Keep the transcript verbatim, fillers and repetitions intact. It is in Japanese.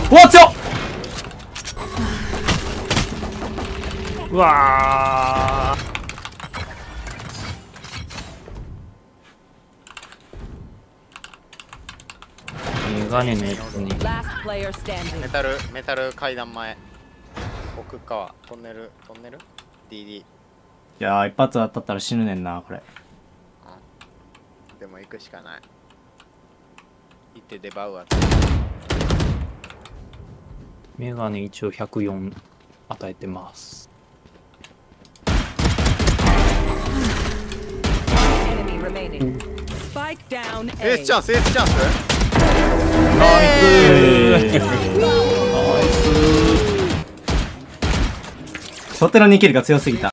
うわ強っ。うわーメガネのやつにメタルメタル階段前奥側トンネルトンネル ディーディー。 いやー一発当たったら死ぬねんなこれ。 でも行くしかない。行ってデバウアー。 メガネ一応ひゃくよん与えてます。 エースチャンスエースチャンス。 ナイスナイス。初手のにキルが強すぎた。